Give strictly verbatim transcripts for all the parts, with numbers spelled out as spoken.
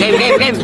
Game, game, game.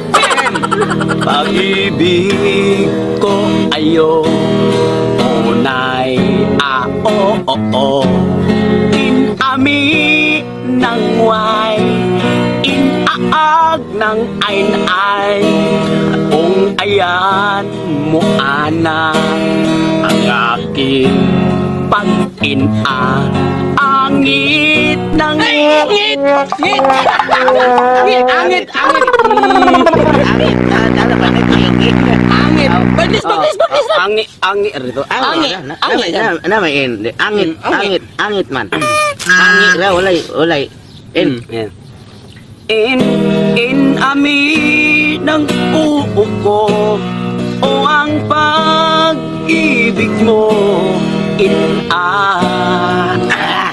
Pag-ibig ko ayo, unay a o o o, inami ng way, inaag ng ayn-ay, kung ayan mo ana, ang aking pag-ina, angit ng Angit! Angit! Angit! Angit! Angit! Angit, ano ba nag-ingit? Angit! Baglis! Baglis! Baglis! angit, angit rito. Angit! Angit! Ano ba in? Angit, Mm, angit, angit man. Angit ra, walay, walay. In. Yan. In, in ami ng upo ko, o ang pag-ibig mo, in ah, ah,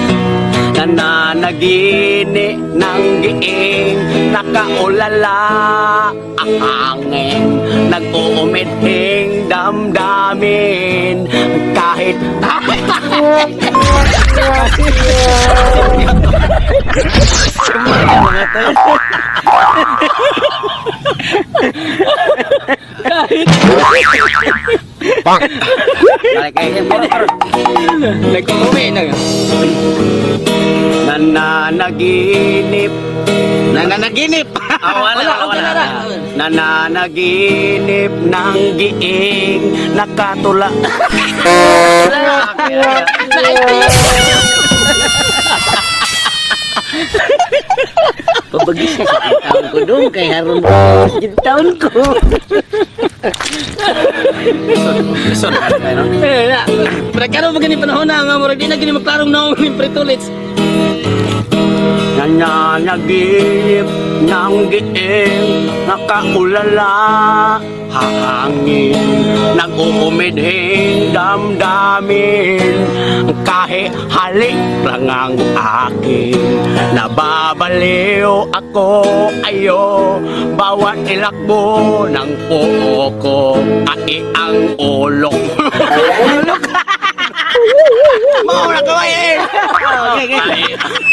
nananagini ng giing, nakaulala ang hangin, nag-uumidhing damdamin, kahit Nagkukuwi na. nananaginip, Nananaginip. ah, wala, Wala, wala, wala. wala. Nananaginip ng giing, nakatula. Pabagis ka sa taon ko doon, kay haron ko yung taon ko. Sorry, ano? Eh, na. Pagkano ba ganyan panahon na nga mo di na ganyan magklarong naong ng pretulits. Nananaginip ng giing, nakaulala hangin, nag-uumidhing damdamin, kahit halik lang ang akin, nababaliw ako ayo, bawat ilakbo ng puo ko ay ang ulok. Ulok. Mauna ka ba eh? Okay, okay.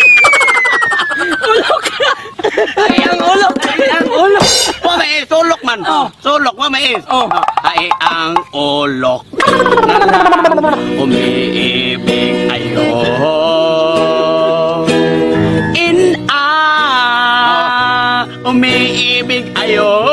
Ay, ang ulok! Ay, ang ulok! Mamais, sulok man. Oh. Sulok, mamais. Oh. Ay ang ulok na lang umiibig ayo. In a umiibig ayo.